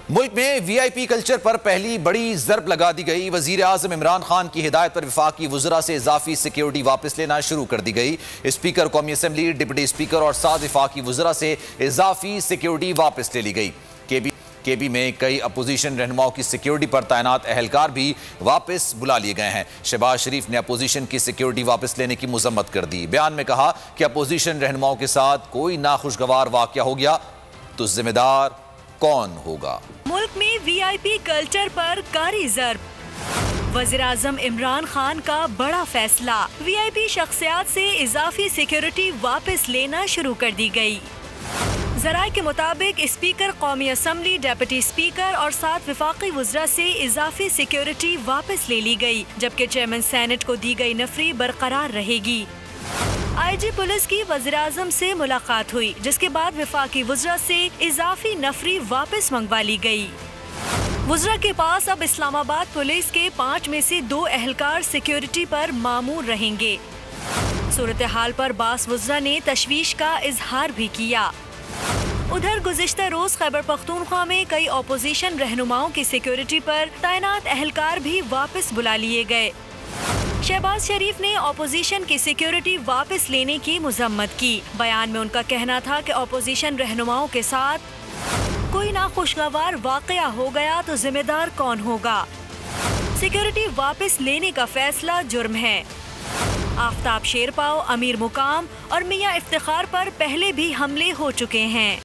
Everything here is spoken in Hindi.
मुल्क में वीआईपी कल्चर पर पहली बड़ी ज़रब लगा दी गई। वज़ीर आज़म इमरान खान की हिदायत पर वफाकी वुज़रा से इजाफी सिक्योरिटी वापस लेना शुरू कर दी गई। स्पीकर कौमी असम्बली, डिप्टी स्पीकर और 7 वफाकी वुज़रा से इजाफी सिक्योरिटी वापस ले ली गई। केबी में कई अपोजिशन रहनुमाओं की सिक्योरिटी पर तैनात अहलकार भी वापस बुला लिए गए हैं। शहबाज शरीफ ने अपोजिशन की सिक्योरिटी वापस लेने की मजम्मत कर दी। बयान में कहा कि अपोजिशन रहनुमाओं के साथ कोई नाखुशगवार वाकया हो गया तो जिम्मेदार कौन होगा। मुल्क में वीआईपी कल्चर पर कारी ज़रब। वज़ीर-ए-आज़म इमरान खान का बड़ा फैसला, वीआईपी शख्सियात से इजाफी सिक्योरिटी वापस लेना शुरू कर दी गई। ज़राए के मुताबिक स्पीकर कौमी असम्बली, डिप्टी स्पीकर और 7 वफाकी वुज़रा से इजाफी सिक्योरिटी वापस ले ली गई, जबकि चेयरमैन सेनेट को दी गई नफरी बरकरार रहेगी। आईजी पुलिस की वज़ीर-ए-आज़म से मुलाकात हुई, जिसके बाद वफाकी वुज़रा से इजाफी नफरी वापस मंगवा ली गई। वुज़रा के पास अब इस्लामाबाद पुलिस के 5 में से 2 अहलकार सिक्योरिटी पर मामूर रहेंगे। सूरत हाल पर बास वुज़रा ने तशवीश का इजहार भी किया। उधर गुज़िश्ता रोज खैबर पख्तूनख्वा में कई अपोजिशन रहनुमाओं की सिक्योरिटी पर तैनात अहलकार भी वापस बुला लिए गए। शहबाज शरीफ ने अपोजिशन की सिक्योरिटी वापस लेने की मजम्मत की। बयान में उनका कहना था कि अपोजिशन रहनुमाओं के साथ कोई नाखुशगवार वाकया हो गया तो जिम्मेदार कौन होगा। सिक्योरिटी वापस लेने का फैसला जुर्म है। आफ्ताब शेरपाव, अमीर मुकाम और मियां इफ्तिखार पर पहले भी हमले हो चुके हैं।